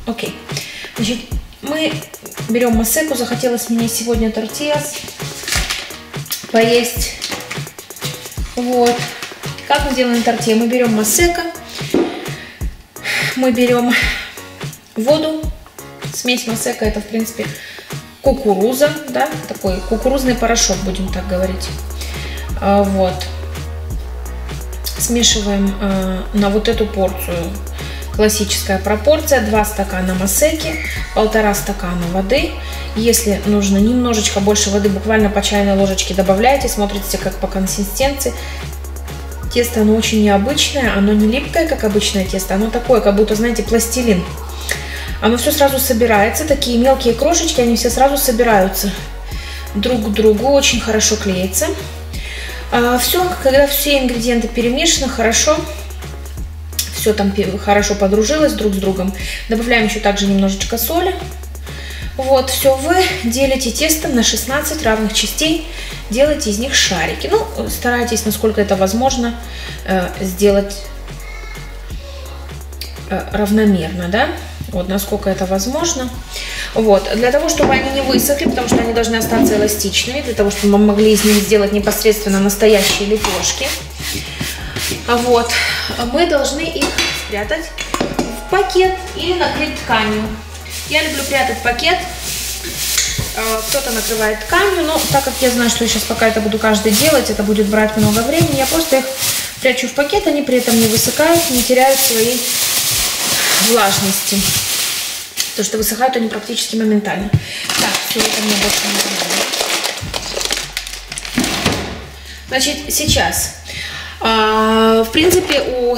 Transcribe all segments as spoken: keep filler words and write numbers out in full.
Окей. Значит, мы берем массеку. Захотелось мне сегодня тортильяс поесть. Вот. Как мы делаем тортилья? Мы берем массека, мы берем воду. Смесь массека — это, в принципе, кукуруза, да, такой кукурузный порошок, будем так говорить. Вот. Смешиваем на вот эту порцию. Классическая пропорция: два стакана массеки, полтора стакана воды. Если нужно немножечко больше воды, буквально по чайной ложечке добавляйте, смотрите, как по консистенции. Тесто, оно очень необычное, оно не липкое, как обычное тесто, оно такое, как будто, знаете, пластилин. Оно все сразу собирается, такие мелкие крошечки, они все сразу собираются друг к другу, очень хорошо клеится. Все, когда все ингредиенты перемешаны хорошо, все там хорошо подружилось друг с другом, добавляем еще также немножечко соли. Вот, все, вы делите тесто на шестнадцать равных частей, делайте из них шарики. Ну, старайтесь, насколько это возможно, сделать равномерно, да, вот, насколько это возможно. Вот, для того, чтобы они не высохли, потому что они должны остаться эластичными, для того, чтобы мы могли из них сделать непосредственно настоящие лепешки. Вот, мы должны их спрятать в пакет или накрыть тканью. Я люблю прятать пакет, кто-то накрывает тканью, но так как я знаю, что я сейчас пока это буду каждый делать, это будет брать много времени, я просто их прячу в пакет, они при этом не высыхают, не теряют своей влажности. Потому что высыхают они практически моментально. Так, все, это мне больше не надо. Значит, сейчас, в принципе, у...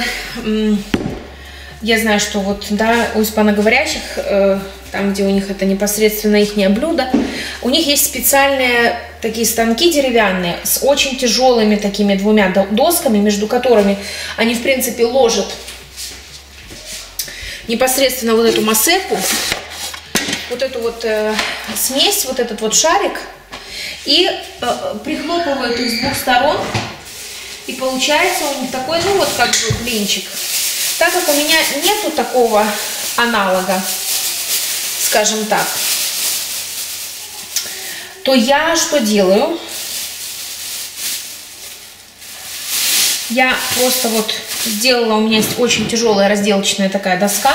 Я знаю, что вот, да, у испаноговорящих, э, там, где у них это непосредственно их блюдо, у них есть специальные такие станки деревянные с очень тяжелыми такими двумя досками, между которыми они, в принципе, ложат непосредственно вот эту массеку, вот эту вот э, смесь, вот этот вот шарик, и э, прихлопывают их с двух сторон, и получается у них такой, ну вот как бы блинчик. Так как у меня нету такого аналога, скажем так, то я что делаю? Я просто вот сделала, у меня есть очень тяжелая разделочная такая доска.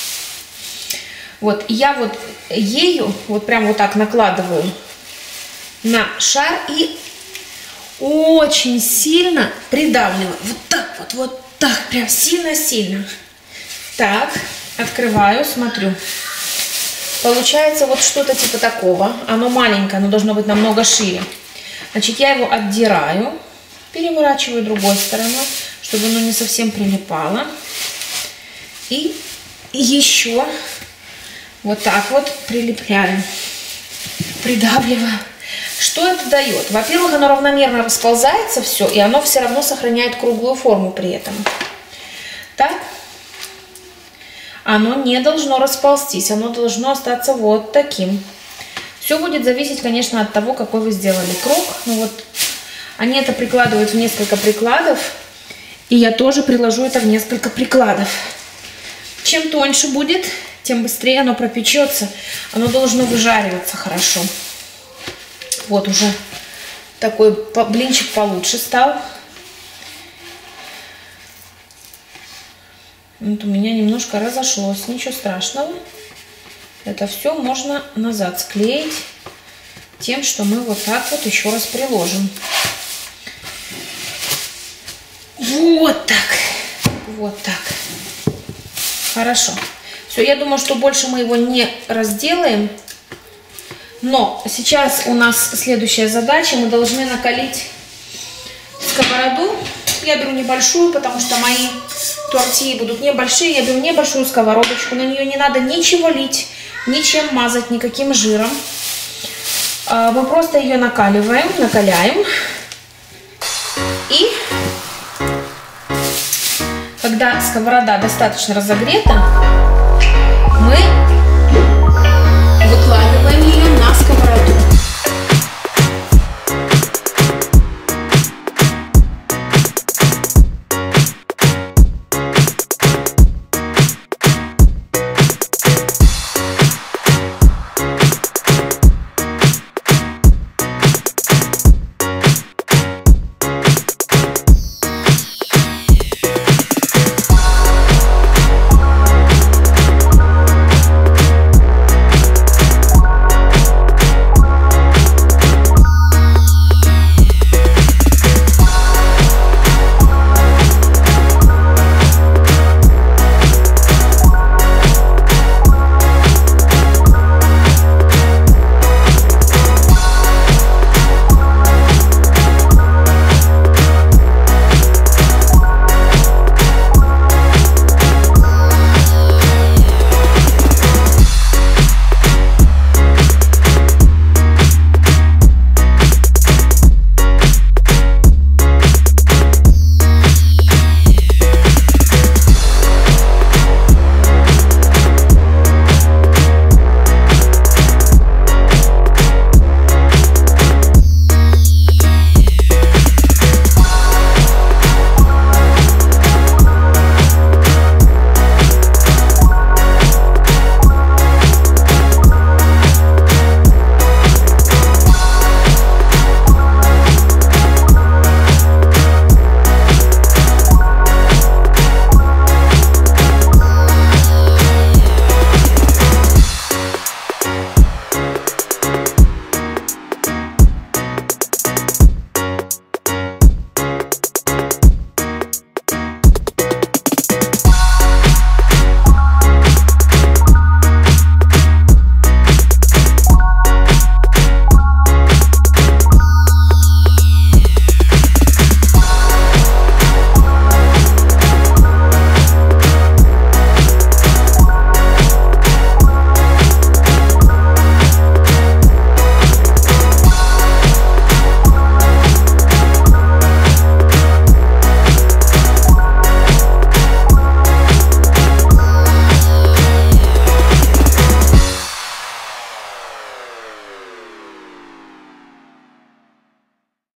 Вот, я вот ею вот прям вот так накладываю на шар и очень сильно придавливаю. Вот так вот, вот. Так, прям сильно-сильно. Так, открываю, смотрю. Получается вот что-то типа такого. Оно маленькое, оно должно быть намного шире. Значит, я его отдираю, переворачиваю другой стороной, чтобы оно не совсем прилипало. И еще вот так вот прилепляю, придавливаю. Что это дает? Во-первых, оно равномерно расползается все, и оно все равно сохраняет круглую форму при этом. Так? Оно не должно расползтись, оно должно остаться вот таким. Все будет зависеть, конечно, от того, какой вы сделали круг. Ну вот, они это прикладывают в несколько прикладов, и я тоже приложу это в несколько прикладов. Чем тоньше будет, тем быстрее оно пропечется. Оно должно выжариваться хорошо. Вот уже такой блинчик получше стал. Вот у меня немножко разошлось, ничего страшного. Это все можно назад склеить тем, что мы вот так вот еще раз приложим. Вот так. Вот так. Хорошо. Все, я думаю, что больше мы его не разделаем. Но сейчас у нас следующая задача. Мы должны накалить сковороду. Я беру небольшую, потому что мои тортильи будут небольшие. Я беру небольшую сковородочку. На нее не надо ничего лить, ничем мазать, никаким жиром. Мы просто ее накаливаем, накаляем. И когда сковорода достаточно разогрета, мы